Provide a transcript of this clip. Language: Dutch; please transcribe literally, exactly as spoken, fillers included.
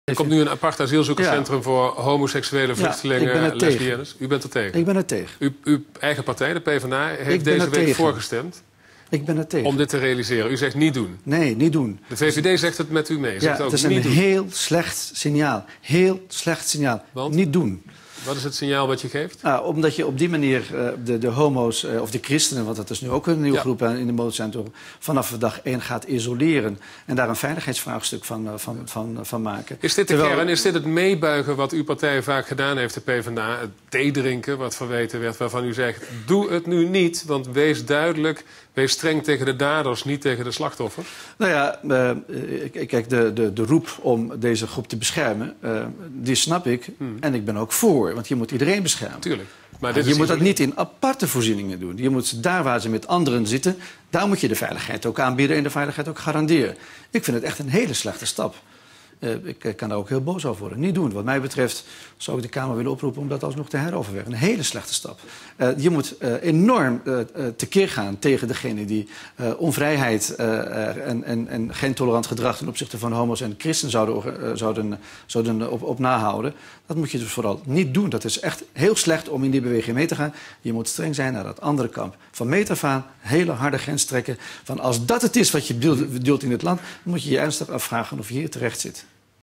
Er komt nu een apart asielzoekerscentrum ja. voor homoseksuele vluchtelingen en ja, lesbiennes. U bent er tegen? Ik ben er tegen. U, uw eigen partij, de PvdA, heeft deze week tegen. voorgestemd. Ik ben er tegen. Om dit te realiseren. U zegt niet doen. Nee, niet doen. De V V D zegt het met u mee. Zegt ja, ook het is niet een doen. heel slecht signaal. Heel slecht signaal. Want? Niet doen. Wat is het signaal wat je geeft? Nou, omdat je op die manier uh, de, de homo's, uh, of de christenen, want dat is nu ook een nieuwe ja. groep in de motorcentrum, vanaf dag één gaat isoleren. En daar een veiligheidsvraagstuk van, uh, van, van, uh, van maken. Is dit de Terwijl... kern? Is dit het meebuigen wat uw partij vaak gedaan heeft, de PvdA? Het theedrinken, wat verweten werd, waarvan u zegt, doe het nu niet, want wees duidelijk, wees streng tegen de daders, niet tegen de slachtoffers. Nou ja, uh, kijk, de, de, de roep om deze groep te beschermen, uh, die snap ik. Hmm. En ik ben ook voor. Want je moet iedereen beschermen. Tuurlijk. Maar dit je is moet dat niet in aparte voorzieningen doen. Je moet daar waar ze met anderen zitten, daar moet je de veiligheid ook aanbieden en de veiligheid ook garanderen. Ik vind het echt een hele slechte stap. Uh, ik kan daar ook heel boos over worden. Niet doen. Wat mij betreft zou ik de Kamer willen oproepen om dat alsnog te heroverwegen. Een hele slechte stap. Uh, je moet uh, enorm uh, uh, tekeer gaan tegen degene die uh, onvrijheid uh, en, en, en geen tolerant gedrag ten opzichte van homo's en christenen zouden, uh, zouden, zouden op, op nahouden. Dat moet je dus vooral niet doen. Dat is echt heel slecht om in die beweging mee te gaan. Je moet streng zijn naar dat andere kamp. Van meet af aan hele harde grens trekken. Van als dat het is wat je bedoelt in het land, dan moet je je ernstig afvragen of je hier terecht zit.